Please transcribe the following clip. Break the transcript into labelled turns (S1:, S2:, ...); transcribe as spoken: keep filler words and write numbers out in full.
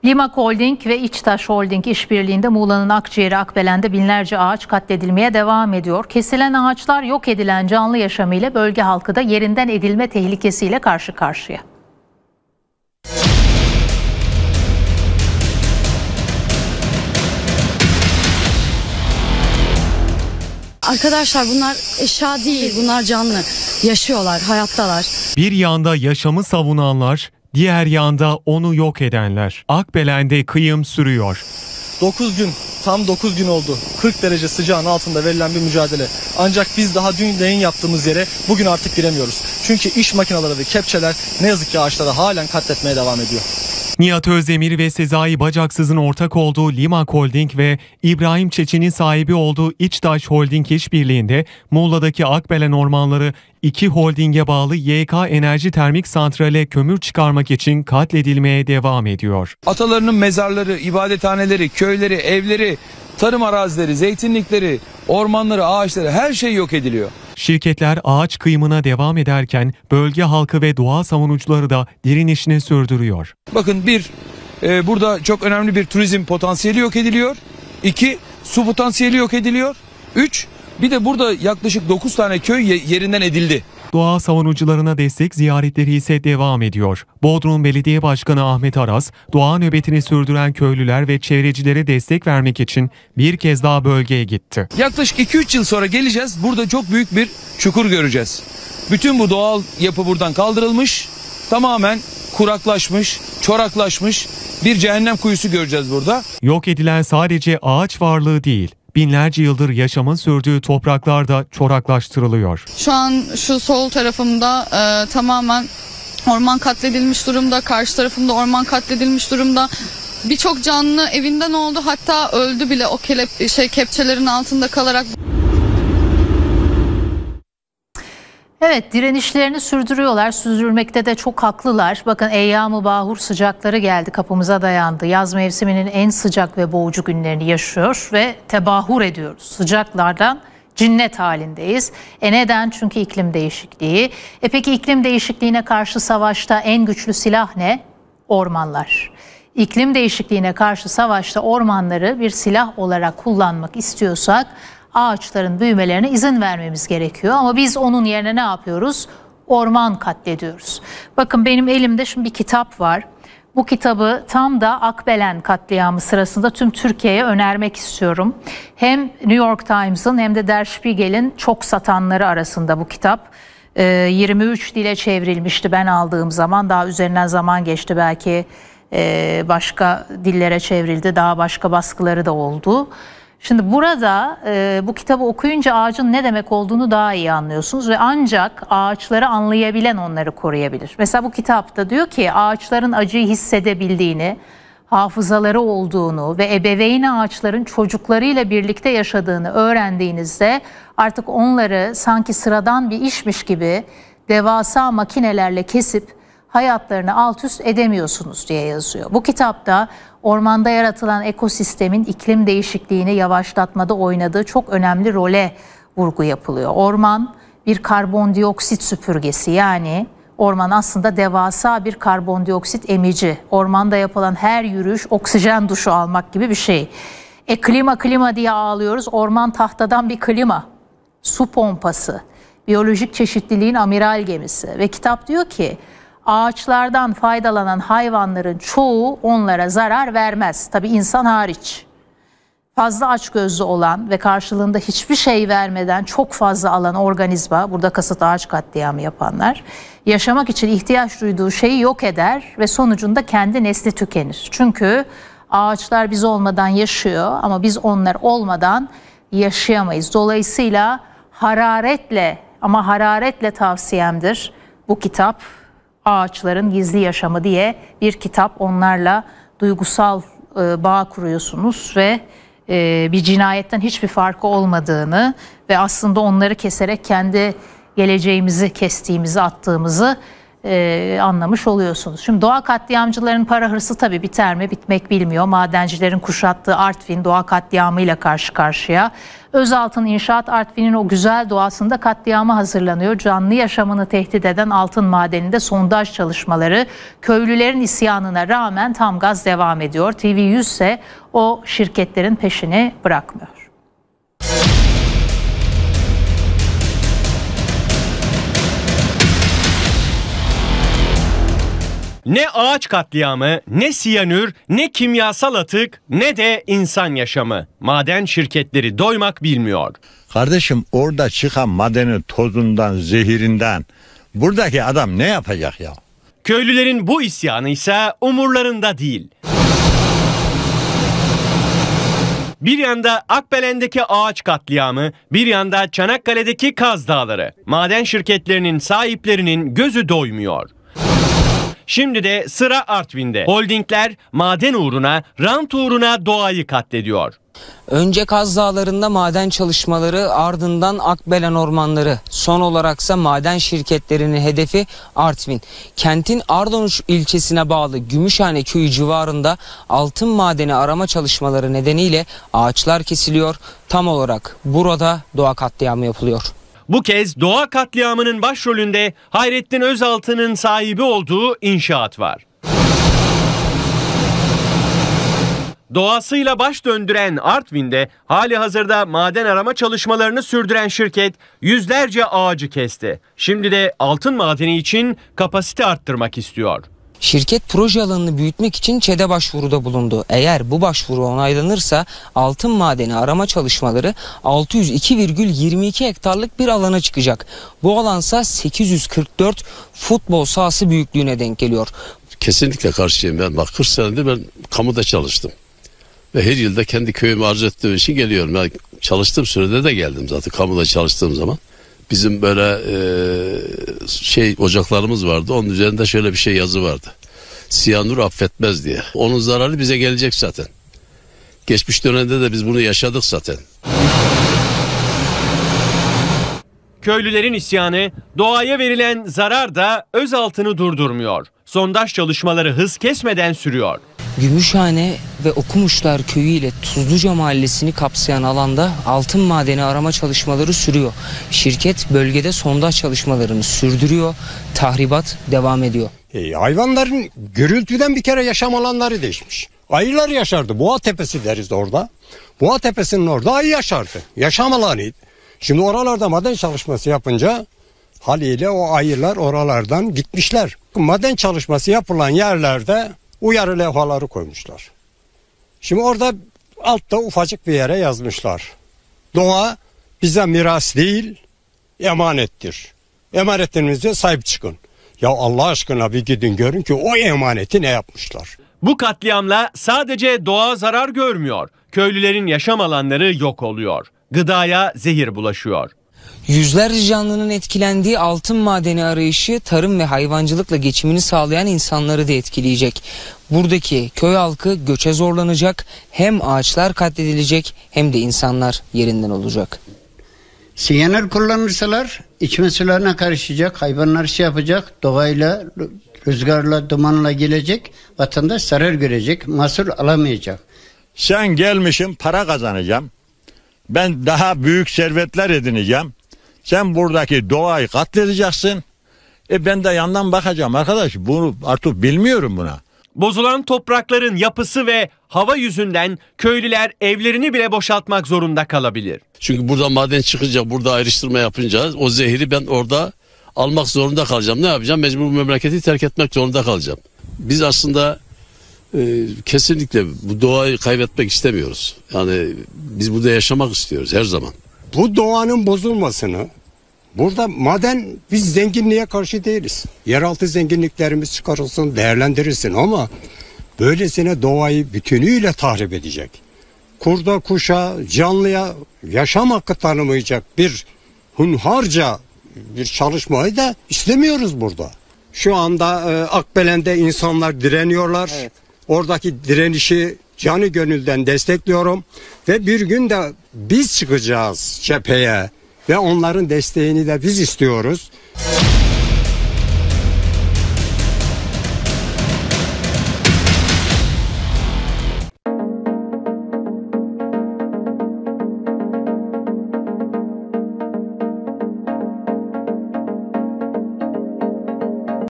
S1: Limak Holding ve İçtaş Holding işbirliğinde Muğla'nın Akciğeri Akbelen'de binlerce ağaç katledilmeye devam ediyor. Kesilen ağaçlar yok edilen canlı yaşamıyla bölge halkı da yerinden edilme tehlikesiyle karşı karşıya.
S2: Arkadaşlar bunlar eşya değil, bunlar canlı. Yaşıyorlar, hayattalar.
S3: Bir yanda yaşamı savunanlar, diğer yanda onu yok edenler. Akbelen'de kıyım sürüyor.
S4: dokuz gün, tam dokuz gün oldu. kırk derece sıcağın altında verilen bir mücadele. Ancak biz daha dün yayın yaptığımız yere bugün artık giremiyoruz. Çünkü iş makineleri ve kepçeler ne yazık ki ağaçları halen katletmeye devam ediyor.
S3: Nihat Özdemir ve Sezai Bacaksız'ın ortak olduğu Limak Holding ve İbrahim Çeçen'in sahibi olduğu İçtaş Holding işbirliğinde Muğla'daki Akbelen ormanları iki holdinge bağlı Y K Enerji Termik Santral'e kömür çıkarmak için katledilmeye devam ediyor.
S5: Atalarının mezarları, ibadethaneleri, köyleri, evleri, tarım arazileri, zeytinlikleri, ormanları, ağaçları, her şey yok ediliyor.
S3: Şirketler ağaç kıyımına devam ederken bölge halkı ve doğa savunucuları da direnişini sürdürüyor.
S5: Bakın bir, e, burada çok önemli bir turizm potansiyeli yok ediliyor. İki, su potansiyeli yok ediliyor. Üç, bir de burada yaklaşık dokuz tane köy yerinden edildi.
S3: Doğa savunucularına destek ziyaretleri ise devam ediyor. Bodrum Belediye Başkanı Ahmet Aras, doğa nöbetini sürdüren köylüler ve çevrecilere destek vermek için bir kez daha bölgeye gitti.
S5: Yaklaşık iki üç yıl sonra geleceğiz. Burada çok büyük bir çukur göreceğiz. Bütün bu doğal yapı buradan kaldırılmış, tamamen kuraklaşmış, çoraklaşmış bir cehennem kuyusu göreceğiz burada.
S3: Yok edilen sadece ağaç varlığı değil, binlerce yıldır yaşamın sürdüğü topraklar da çoraklaştırılıyor.
S6: Şu an şu sol tarafımda e, tamamen orman katledilmiş durumda. Karşı tarafımda orman katledilmiş durumda. Birçok canlı evinden oldu. Hatta öldü bile o kelep, şey, kepçelerin altında kalarak.
S1: Evet, direnişlerini sürdürüyorlar. Sürdürmekte de çok haklılar. Bakın eyyam-ı bahur sıcakları geldi, kapımıza dayandı. Yaz mevsiminin en sıcak ve boğucu günlerini yaşıyor ve tebahur ediyoruz. Sıcaklardan cinnet halindeyiz. E neden? Çünkü iklim değişikliği. E peki iklim değişikliğine karşı savaşta en güçlü silah ne? Ormanlar. İklim değişikliğine karşı savaşta ormanları bir silah olarak kullanmak istiyorsak ağaçların büyümelerine izin vermemiz gerekiyor. Ama biz onun yerine ne yapıyoruz? Orman katlediyoruz. Bakın benim elimde şimdi bir kitap var. Bu kitabı tam da Akbelen katliamı sırasında tüm Türkiye'ye önermek istiyorum. Hem New York Times'ın hem de Der Spiegel'in çok satanları arasında bu kitap. yirmi üç dile çevrilmişti ben aldığım zaman. Daha üzerinden zaman geçti, belki başka dillere çevrildi. Daha başka baskıları da oldu. Şimdi burada e, bu kitabı okuyunca ağacın ne demek olduğunu daha iyi anlıyorsunuz ve ancak ağaçları anlayabilen onları koruyabilir. Mesela bu kitapta diyor ki ağaçların acıyı hissedebildiğini, hafızaları olduğunu ve ebeveyn ağaçların çocuklarıyla birlikte yaşadığını öğrendiğinizde artık onları sanki sıradan bir işmiş gibi devasa makinelerle kesip hayatlarını alt üst edemiyorsunuz diye yazıyor. Bu kitapta ormanda yaratılan ekosistemin iklim değişikliğini yavaşlatmada oynadığı çok önemli role vurgu yapılıyor. Orman bir karbondioksit süpürgesi, yani orman aslında devasa bir karbondioksit emici. Ormanda yapılan her yürüyüş oksijen duşu almak gibi bir şey. E klima klima diye ağlıyoruz. Orman tahtadan bir klima, su pompası, biyolojik çeşitliliğin amiral gemisi ve kitap diyor ki ağaçlardan faydalanan hayvanların çoğu onlara zarar vermez. Tabii insan hariç. Fazla açgözlü olan ve karşılığında hiçbir şey vermeden çok fazla alan organizma, burada kasıt ağaç katliamı yapanlar, yaşamak için ihtiyaç duyduğu şeyi yok eder ve sonucunda kendi nesli tükenir. Çünkü ağaçlar biz olmadan yaşıyor ama biz onlar olmadan yaşayamayız. Dolayısıyla hararetle, ama hararetle tavsiyemdir bu kitap. Ağaçların Gizli Yaşamı diye bir kitap. Onlarla duygusal e, bağ kuruyorsunuz ve e, bir cinayetten hiçbir farkı olmadığını ve aslında onları keserek kendi geleceğimizi kestiğimizi, attığımızı e, anlamış oluyorsunuz. Şimdi doğa katliamcıların para hırsı tabii biter mi? Bitmek bilmiyor. Madencilerin kuşattığı Artvin doğa katliamıyla karşı karşıya. Özaltın İnşaat Artvin'in o güzel doğasında katliama hazırlanıyor. Canlı yaşamını tehdit eden altın madeninde sondaj çalışmaları köylülerin isyanına rağmen tam gaz devam ediyor. T V yüz ise o şirketlerin peşini bırakmıyor.
S7: Ne ağaç katliamı, ne siyanür, ne kimyasal atık, ne de insan yaşamı. Maden şirketleri doymak bilmiyor.
S8: Kardeşim orada çıkan madenin tozundan, zehirinden buradaki adam ne yapacak ya?
S7: Köylülerin bu isyanı ise umurlarında değil. Bir yanda Akbelen'deki ağaç katliamı, bir yanda Çanakkale'deki Kaz Dağları. Maden şirketlerinin sahiplerinin gözü doymuyor. Şimdi de sıra Artvin'de. Holdingler maden uğruna, rant uğruna doğayı katlediyor.
S9: Önce Kaz Dağları'nda maden çalışmaları, ardından Akbelen ormanları. Son olaraksa maden şirketlerinin hedefi Artvin. Kentin Ardanuç ilçesine bağlı Gümüşhane köyü civarında altın madeni arama çalışmaları nedeniyle ağaçlar kesiliyor. Tam olarak burada doğa katliamı yapılıyor.
S7: Bu kez doğa katliamının başrolünde Hayrettin Özaltı'nın sahibi olduğu inşaat var. Doğasıyla baş döndüren Artvin'de hali hazırda maden arama çalışmalarını sürdüren şirket yüzlerce ağacı kesti. Şimdi de altın madeni için kapasite arttırmak istiyor.
S9: Şirket proje alanını büyütmek için ÇED'e başvuruda bulundu. Eğer bu başvuru onaylanırsa altın madeni arama çalışmaları altı yüz iki virgül yirmi iki hektarlık bir alana çıkacak. Bu alansa sekiz yüz kırk dört futbol sahası büyüklüğüne denk geliyor.
S10: Kesinlikle karşıyım ben. Bak kırk senedir ben kamuda çalıştım. Ve her yılda kendi köyümü arzu ettiğim için geliyorum. Ben çalıştığım sürede de geldim zaten kamuda çalıştığım zaman. Bizim böyle e, şey ocaklarımız vardı. Onun üzerinde şöyle bir şey yazı vardı. Siyanür affetmez diye. Onun zararı bize gelecek zaten. Geçmiş dönemde de biz bunu yaşadık zaten.
S7: Köylülerin isyanı, doğaya verilen zarar da Özaltı'nı durdurmuyor. Sondaj çalışmaları hız kesmeden sürüyor.
S9: Gümüşhane ve Okumuşlar köyü ile Tuzluca mahallesini kapsayan alanda altın madeni arama çalışmaları sürüyor. Şirket bölgede sondaj çalışmalarını sürdürüyor. Tahribat devam ediyor.
S11: E, hayvanların gürültüden bir kere yaşam alanları değişmiş. Ayılar yaşardı. Boğa Tepesi deriz orada. Boğa Tepesi'nin orada ayı yaşardı. Yaşam alanıydı. Şimdi oralarda maden çalışması yapınca haliyle o ayılar oralardan gitmişler. Maden çalışması yapılan yerlerde uyarı levhaları koymuşlar. Şimdi orada altta ufacık bir yere yazmışlar. Doğa bize miras değil, emanettir. Emanetlerinize sahip çıkın. Ya Allah aşkına bir gidin görün ki o emaneti ne yapmışlar.
S7: Bu katliamla sadece doğa zarar görmüyor. Köylülerin yaşam alanları yok oluyor. Gıdaya zehir bulaşıyor.
S9: Yüzlerce canlının etkilendiği altın madeni arayışı tarım ve hayvancılıkla geçimini sağlayan insanları da etkileyecek. Buradaki köy halkı göçe zorlanacak, hem ağaçlar katledilecek hem de insanlar yerinden olacak.
S12: Siyanür kullanırsalar içme sularına karışacak, hayvanlar şey yapacak, doğayla, rüzgarla, dumanla gelecek, vatandaş zarar görecek, mahsul alamayacak.
S8: Sen gelmişim para kazanacağım. Ben daha büyük servetler edineceğim. Sen buradaki doğayı katledeceksin. E ben de yandan bakacağım arkadaş. Bunu artık bilmiyorum buna.
S7: Bozulan toprakların yapısı ve hava yüzünden köylüler evlerini bile boşaltmak zorunda kalabilir.
S10: Çünkü burada maden çıkınca, burada ayrıştırma yapınca o zehri ben orada almak zorunda kalacağım. Ne yapacağım? Mecbur memleketi terk etmek zorunda kalacağım. Biz aslında e, kesinlikle bu doğayı kaybetmek istemiyoruz. Yani biz burada yaşamak istiyoruz her zaman.
S11: Bu doğanın bozulmasını, burada maden, biz zenginliğe karşı değiliz. Yeraltı zenginliklerimiz çıkarılsın, değerlendirilsin ama böylesine doğayı bütünüyle tahrip edecek. Kurda, kuşa, canlıya yaşam hakkı tanımayacak bir hunharca bir çalışmayı da istemiyoruz burada. Şu anda e, Akbelen'de insanlar direniyorlar. Evet. Oradaki direnişi canı gönülden destekliyorum ve bir gün de biz çıkacağız cepheye ve onların desteğini de biz istiyoruz.